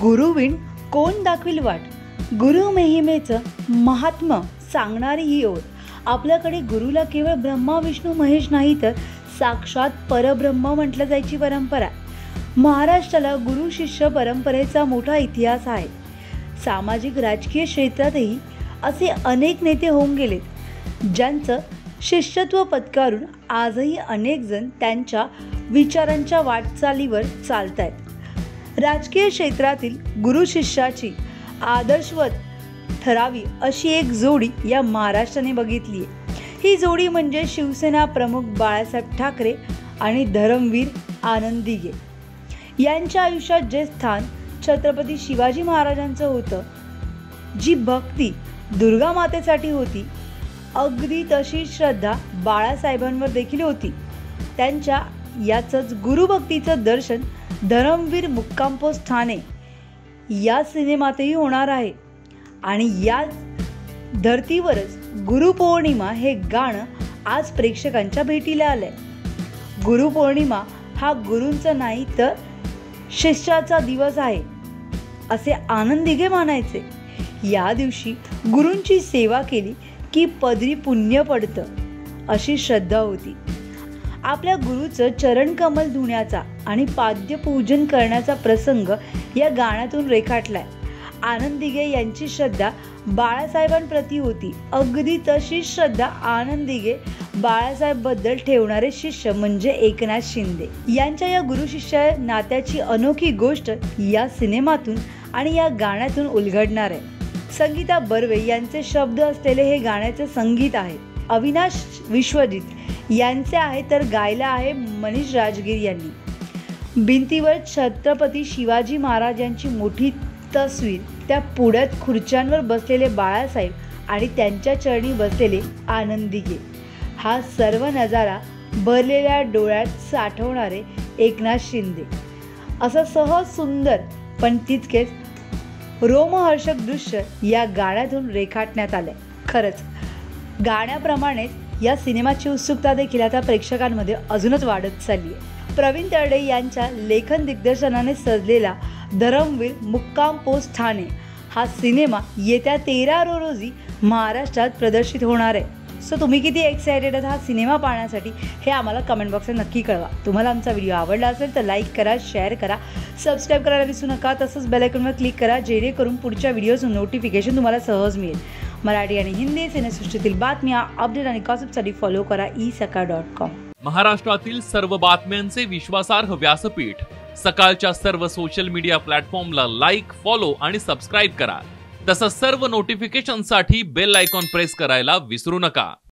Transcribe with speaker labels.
Speaker 1: गुरुविण कोण दाखविल वाट, गुरु महिमेचं महात्म्य सांगणारी ही ओळ. आपल्याकडे गुरुला केवळ ब्रह्मा विष्णू महेश नाही तर साक्षात परब्रह्म म्हटलं जायची परंपरा. महाराष्ट्राला गुरु शिष्य परंपरेचा मोठा इतिहास आहे. सामाजिक राजकीय क्षेत्रातही असे अनेक नेते होऊन गेलेत ज्यांचं शिष्यत्व पत्करून आजही अनेक जण त्यांच्या विचारांच्या वाटचालीवर चालतायत. राजकीय क्षेत्रातील गुरु शिष्याची आदर्शवत ठरावी अशी एक जोडी या महाराष्ट्राने बघितली आहे. ही जोडी म्हणजे शिवसेना प्रमुख बाळासाहेब ठाकरे आणि धर्मवीर आनंद दिघे यांच्या आयुष्यात जे स्थान छत्रपती शिवाजी महाराजांचं होतं, जी भक्ती दुर्गा मातेसाठी होती, अगदी तशी श्रद्धा बाळासाहेबांवर देखील होती. त्यांच्या याचंच गुरुभक्तीचं दर्शन धर्मवीर मुक्काम पोस्ट ठाणे या सिनेमातही होणार आहे. आणि या धर्तीवरच गुरुपौर्णिमा हे गाणं आज प्रेक्षकांच्या भेटीला आलंय. गुरुपौर्णिमा हा गुरूंचा नाही तर शिष्याचा दिवस आहे असे आनंद दिघे मानायचे. या दिवशी गुरूंची सेवा केली की पदरी पुण्य पडतं अशी श्रद्धा होती. आपल्या गुरुचं चरण कमल धुण्याचा आणि पाद्यपूजन करण्याचा प्रसंग या गाण्यातून रेखाटलाय. आनंद दिघे यांची श्रद्धा बाळासाहेबांप्रती होती, अगदी तशी श्रद्धा आनंद दिघे बाळासाहेब बद्दल ठेवणारे शिष्य म्हणजे एकनाथ शिंदे यांच्या या गुरु शिष्य नात्याची अनोखी गोष्ट या सिनेमातून आणि या गाण्यातून उलगडणार आहे. संगीता बर्वे यांचे शब्द असलेले हे गाण्याचे संगीत आहे. अविनाश विश्वजित यांचे आहे तर गायला आहे मनीष राजगिर यांनी. भिंतीवर छत्रपती शिवाजी महाराजांची मोठी तस्वीर, त्या पुढ्यात खुर्च्यांवर बसलेले बाळासाहेब आणि त्यांच्या चरणी बसलेले आनंद दिघे, हा सर्व नजारा भरलेल्या डोळ्यात साठवणारे एकनाथ शिंदे असं सहज सुंदर पण तितकेच रोमहर्षक दृश्य या गाण्यातून रेखाटण्यात आलंय. खरंच गाण्याप्रमाणेच या सिनेमाची उत्सुकता देखील आता प्रेक्षकांमध्ये अजूनच वाढत चालली आहे. प्रवीण तरडे यांच्या लेखन दिग्दर्शनाने सजलेला धर्मवीर मुक्काम पोस्ट ठाणे हा सिनेमा येत्या 13 रोजी महाराष्ट्रात प्रदर्शित होणार आहे. सो तुम्ही किती एक्सायटेड आहात हा सिनेमा पाहण्यासाठी हे आम्हाला कमेंट बॉक्सला नक्की कळवा. तुम्हाला आमचा व्हिडिओ आवडला असेल तर लाईक करा, शेअर करा, सबस्क्राईब करायला विसरू नका. तसंच बेल आयकॉनवर क्लिक करा जेणेकरून पुढच्या व्हिडिओचं नोटिफिकेशन तुम्हाला सहज मिळेल. मराठी आणि हिंदी सिनेसृष्टीतील बातम्या, अपडेट आणि गॉसिपसाठी फॉलो करा isaka.com.
Speaker 2: महाराष्ट्रातील सर्व बातम्यांचे विश्वासार्ह व्यासपीठ सकाळच्या सर्व सोशल मीडिया प्लॅटफॉर्मला लाईक, फॉलो आणि सबस्क्राईब करा. तसंच सर्व नोटिफिकेशनसाठी बेल आयकॉन प्रेस करायला विसरू नका.